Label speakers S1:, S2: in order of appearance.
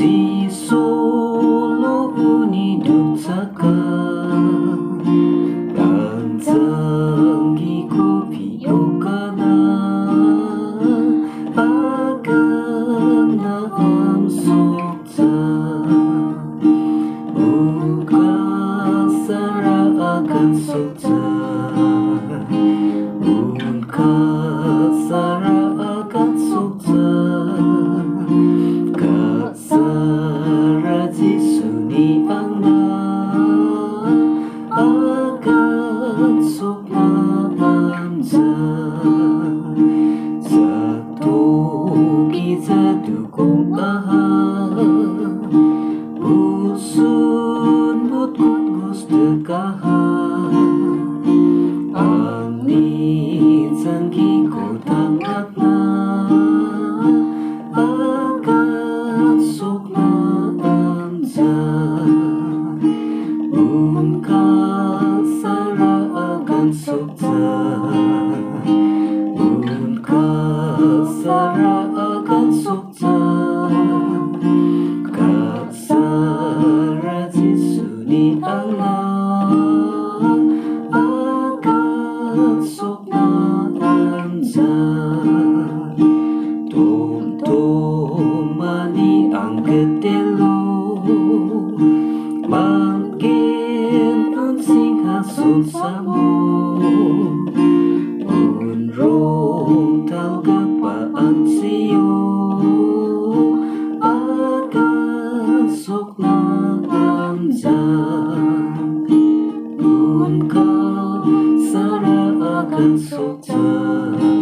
S1: Di Solo uniduk saka Rantanggi kopi yokana Akan naam sokta Uka sara akan sokta Uka sara akan sokta Kasaraji suni angna akan sukma anja Satu kita dukung aha Usun butkut gus dekaha Ani tanggi kotang atna akan sukma anja Unka sara akan sukta Unka sara akan sukta Kasara jisuni angna akan sukma anja Mani ang ketelo Makin unsing hasun samo Unrong tal kepaan siyo Akan sukma anja Unka sara akan sukta